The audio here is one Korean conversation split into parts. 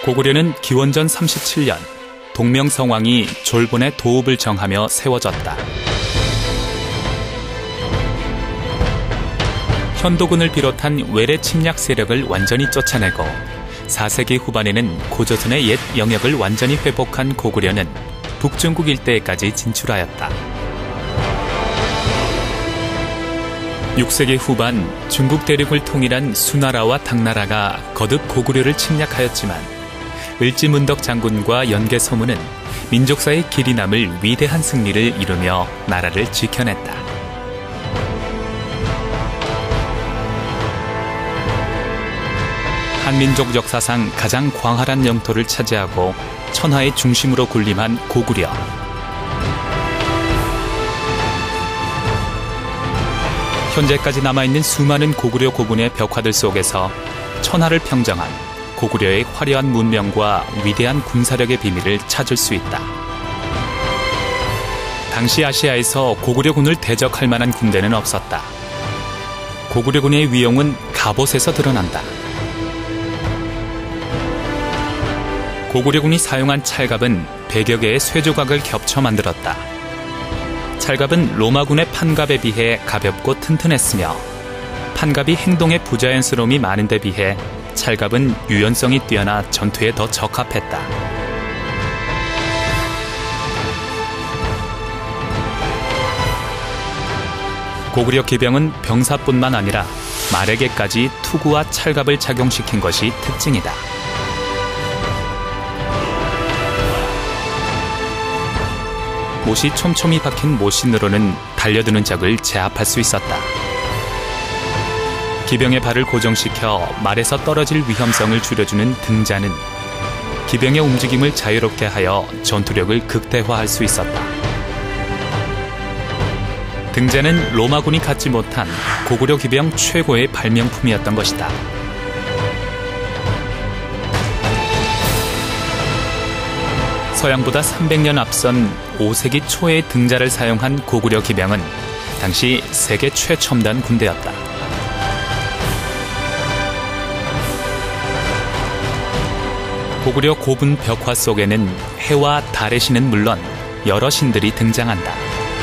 고구려는 기원전 37년 동명성왕이 졸본의 도읍을 정하며 세워졌다. 현도군을 비롯한 외래 침략 세력을 완전히 쫓아내고 4세기 후반에는 고조선의 옛 영역을 완전히 회복한 고구려는 북중국 일대에까지 진출하였다. 6세기 후반 중국 대륙을 통일한 수나라와 당나라가 거듭 고구려를 침략하였지만 을지문덕 장군과 연개서무는 민족사의 길이 남을 위대한 승리를 이루며 나라를 지켜냈다. 한민족 역사상 가장 광활한 영토를 차지하고 천하의 중심으로 군림한 고구려. 현재까지 남아있는 수많은 고구려 고분의 벽화들 속에서 천하를 평정한 고구려의 화려한 문명과 위대한 군사력의 비밀을 찾을 수 있다. 당시 아시아에서 고구려군을 대적할 만한 군대는 없었다. 고구려군의 위용은 갑옷에서 드러난다. 고구려군이 사용한 찰갑은 100여 개의 쇠조각을 겹쳐 만들었다. 찰갑은 로마군의 판갑에 비해 가볍고 튼튼했으며 판갑이 행동에 부자연스러움이 많은 데 비해 찰갑은 유연성이 뛰어나 전투에 더 적합했다. 고구려 기병은 병사뿐만 아니라 말에게까지 투구와 찰갑을 착용시킨 것이 특징이다. 못이 촘촘히 박힌 못신으로는 달려드는 적을 제압할 수 있었다. 기병의 발을 고정시켜 말에서 떨어질 위험성을 줄여주는 등자는 기병의 움직임을 자유롭게 하여 전투력을 극대화할 수 있었다. 등자는 로마군이 갖지 못한 고구려 기병 최고의 발명품이었던 것이다. 서양보다 300년 앞선 5세기 초에 등자를 사용한 고구려 기병은 당시 세계 최첨단 군대였다. 고구려 고분 벽화 속에는 해와 달의 신은 물론 여러 신들이 등장한다.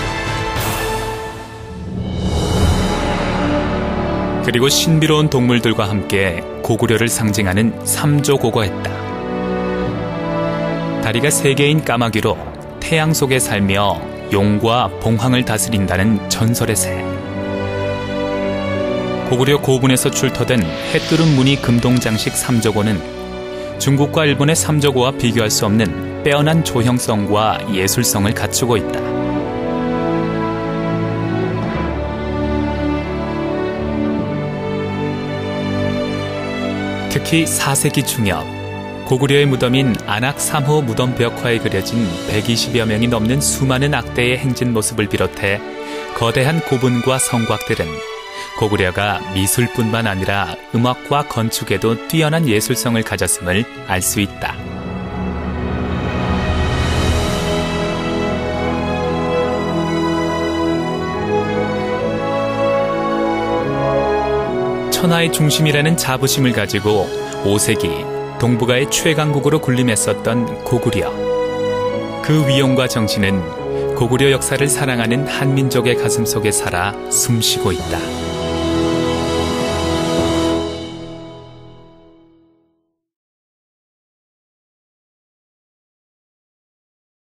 그리고 신비로운 동물들과 함께 고구려를 상징하는 삼조고거했다. 다리가 3개인 까마귀로 태양 속에 살며 용과 봉황을 다스린다는 전설의 새. 고구려 고분에서 출토된 해뚜름 무늬 금동장식 삼조고는 중국과 일본의 삼조고와 비교할 수 없는 빼어난 조형성과 예술성을 갖추고 있다. 특히 4세기 중엽, 고구려의 무덤인 안악 3호 무덤 벽화에 그려진 120여 명이 넘는 수많은 악대의 행진 모습을 비롯해 거대한 고분과 성곽들은 고구려가 미술뿐만 아니라 음악과 건축에도 뛰어난 예술성을 가졌음을 알 수 있다. 천하의 중심이라는 자부심을 가지고 5세기 동북아의 최강국으로 군림했었던 고구려. 그 위용과 정신은 고구려 역사를 사랑하는 한민족의 가슴속에 살아 숨쉬고 있다.